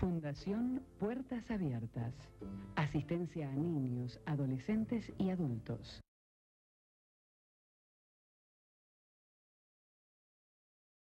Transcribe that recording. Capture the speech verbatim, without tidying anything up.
Fundación Puertas Abiertas. Asistencia a niños, adolescentes y adultos.